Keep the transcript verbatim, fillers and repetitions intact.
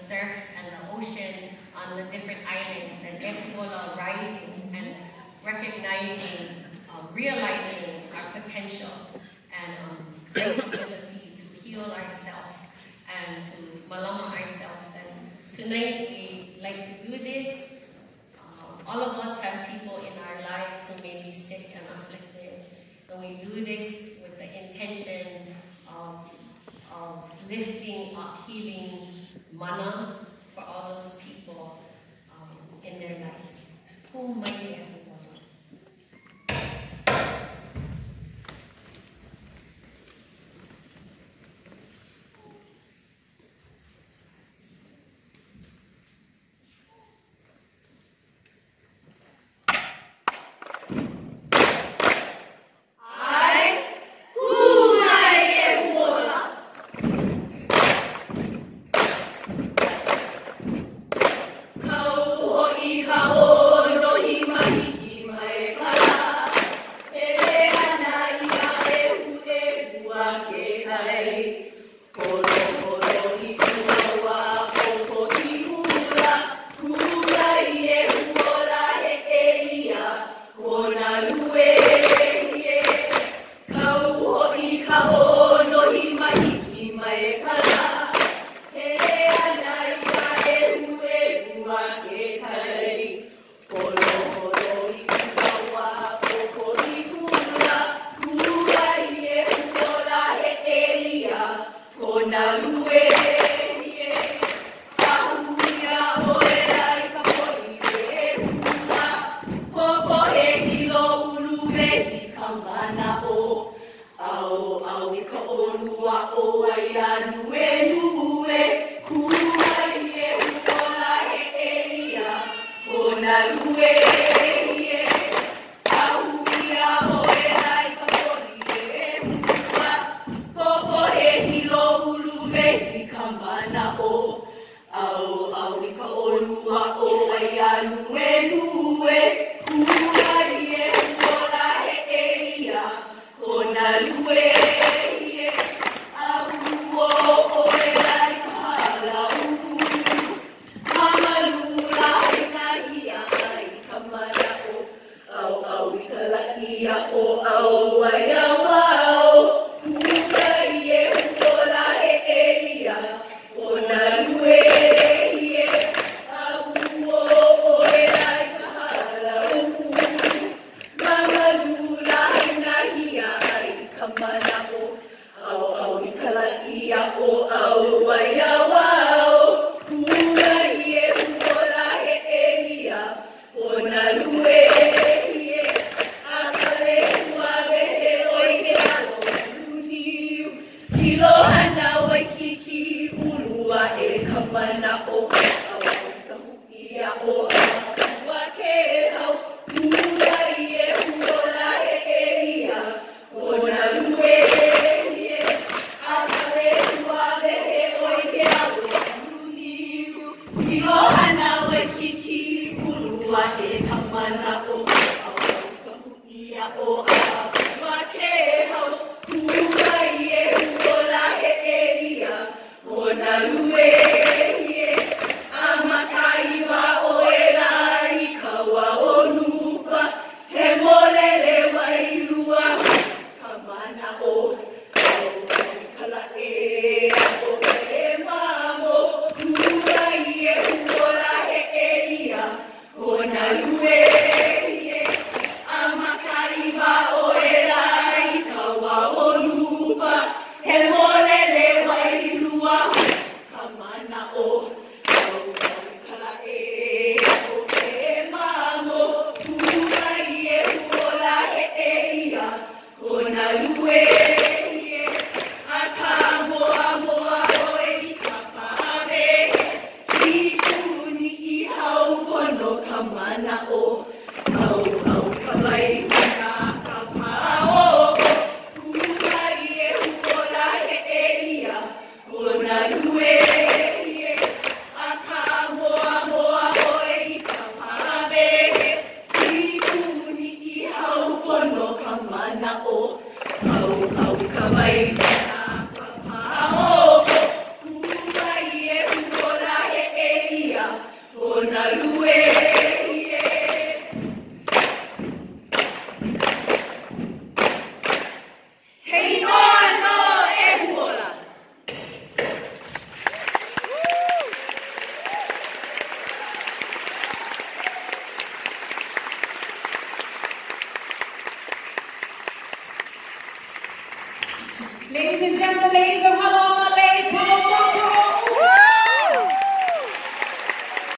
surf and the ocean on the different islands, and people are rising and recognizing, um, realizing our potential and um, our ability to heal ourselves and to malama ourselves. And tonight we like to do this. Um, all of us have people in our lives who may be sick and afflicted, and we do this with the intention of, of lifting up, healing mana for all those people um, in their lives. Who might everyone? Heinoano Ebola. Ladies and gentlemen, ladies of Halong